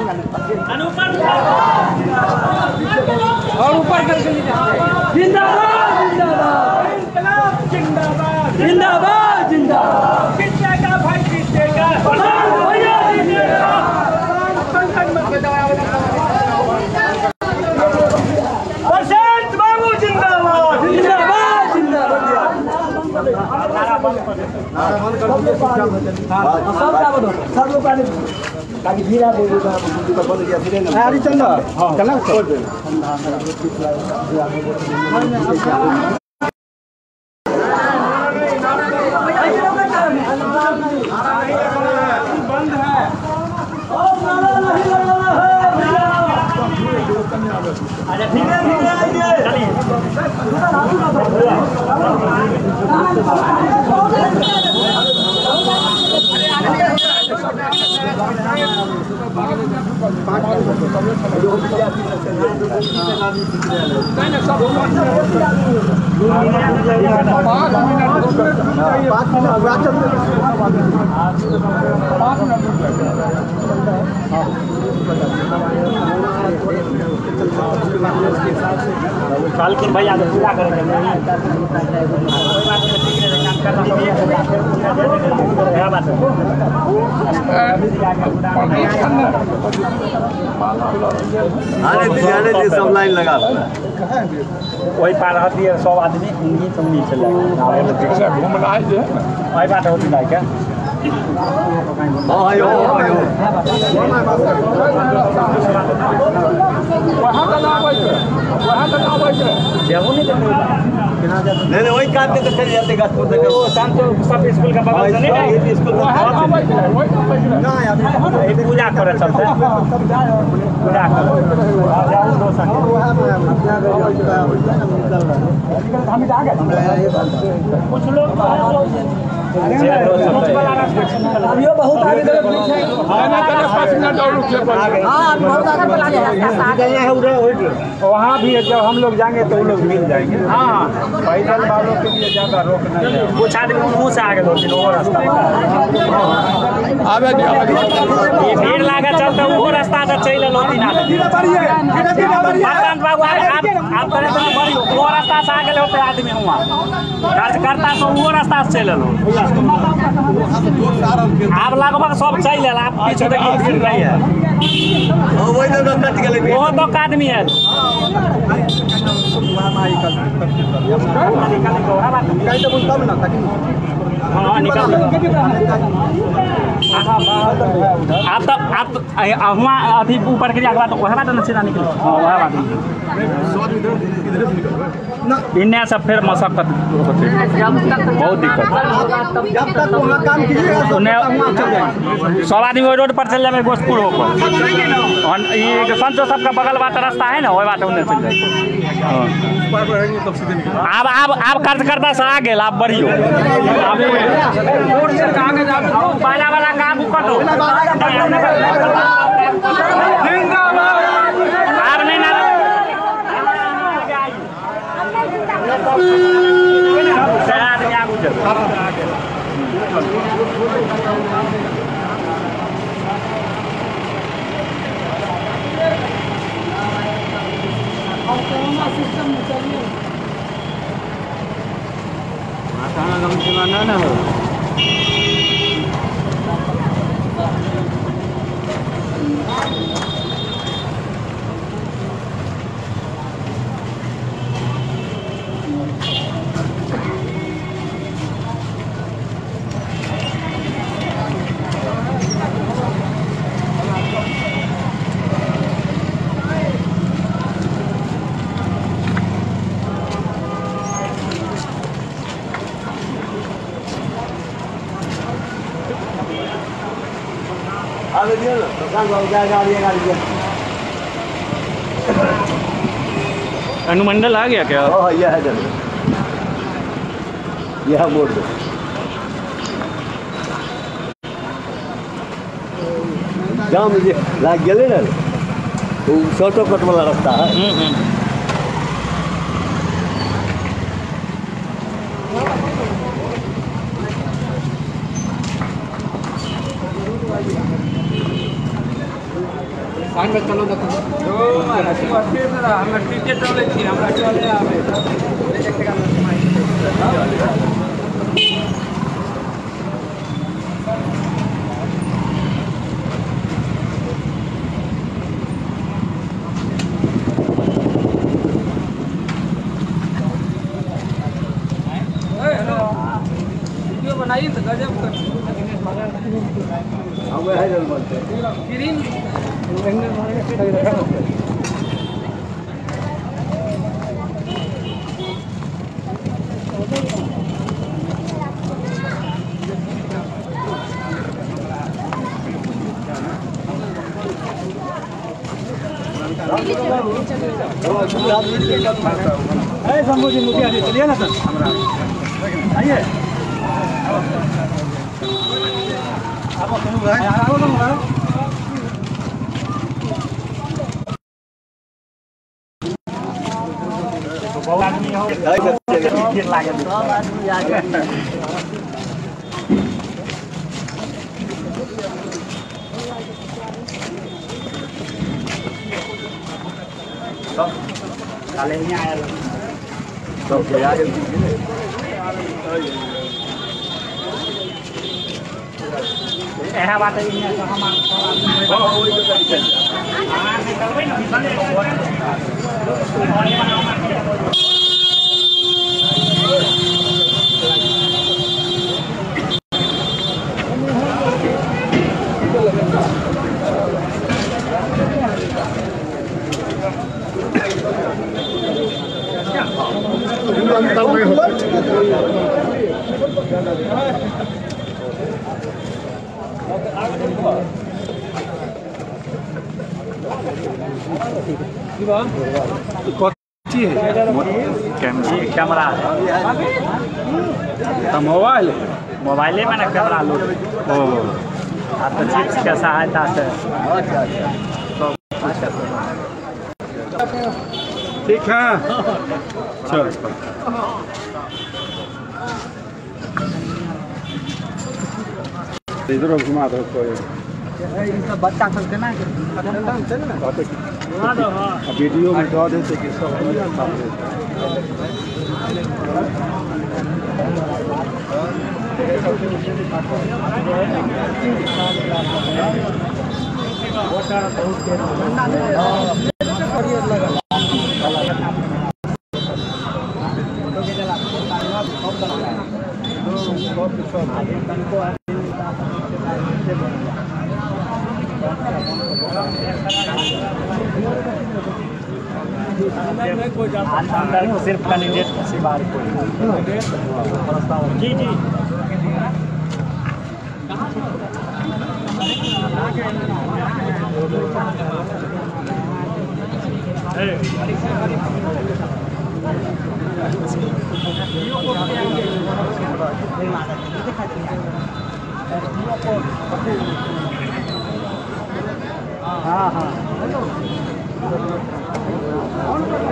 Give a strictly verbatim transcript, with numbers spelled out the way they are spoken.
और ऊपर करके जिंदाबाद जिंदाबाद जिंदाबाद जिंदाबाद जिंदाबाद जीतेगा भाई जीतेगा भैया जीतेगा। बसंत बाबू जिंदाबाद जिंदाबाद जिंदाबाद। ताकि भीड़ा दे देगा बंद किया फिर ना अरे चल हां चला छोड़ दे बंद है और नारा नहीं लगाना है। अरे धीरे धीरे आइए चलिए कालकुन भाई आगे पूरा करेंगे क्या बात है आने दीजिए दे सब लाइन लगा वही पार होती है सौ आदमी हिंदी सुननी चले घूमना है वही बात होती है क्या आयो आयो वहाँ का नाम है वहाँ का नाम है देवो नहीं नहीं नहीं वही काट के चले जाते गाजपुर तक वो शांतो सब स्कूल का बगल से नहीं ये स्कूल ना यार पूजा करे चलते पूजा करे जाओ दो संग हम जा गए कुछ लोग अभियो बहुत आगे चले पीछे ना ना पाँच मिनट और रुक जाए हां बहुत आगे है उधर वहां भी जब हम लोग जाएंगे तो वो लोग मिल जाएंगे हां पैदल वालों के लिए ज्यादा रोक नहीं है कुछ आदमी मुंह से आगे दो तीन और रास्ता आवे ये भीड़ लागे चलते वो रास्ता से चल लो तीन आदमी भगवान बाबू आप आप करे तो बड़ी वो रास्ता से आगे होते आदमी हुआ कार्य करता तो वो रास्ता से चल लो आप लगभग सब चल ले आप पीछे देखिए भीड़ नहीं है हां वही तो कट गेले वो दो आदमी है कहीं तो बोलता ना ताकि हाँ निकाल आप तो आप वहाँ अभी ऊपर के बाद वह बात ना सीधा निकले हाँ वह बात इन्हें सब फिर मशक्कत होती बहुत दिक्कत जब तक वहाँ काम कीजिएगा सब आदमी वही रोड पर चल जाए गोस्तपुर होकर ये संतो सबका बगल बात रास्ता है ना वही बात उन्हें चल जाए अब अब अब कार्यकर्ता से आ गए आप बढ़ियो वाला वाला काम कटो आर्मी ना सिस्टम में चलिए ना ना हो आगे दियो ना दुकान को क्या गाड़ी है गाड़ी अनुमंडल आ गया क्या हां यह है जल्दी यह मोड़ दो जाम जे लाग गेले ना वो शॉर्टकट वाला रास्ता है में चलो ना जो मारा तू अच्छे से रहा हम टिकट चले छी हमरा चले आवे एक टका वीडियो बनाइए तो गजब कर हम है जल बोलते ग्रीन शंभू जी मुखिया जी चलिए ना सर आइए आप बहुत आदमी हो लागे काले ही आया सब गया एहा बात है इने से हम ओइ के तरीके हां निकलबै न निकले अंतर में हो कैमरा मोबाइल मोबाइले में ना कैमरा लो ओ तो चिप्स के सहायता से ठीक है चल इधर घुमा दो कोई बच्चा सब केना वीडियो में दो देते कि सब अंदर सिर्फ कैंडिडेट की बात कोई जी जी हाँ हाँ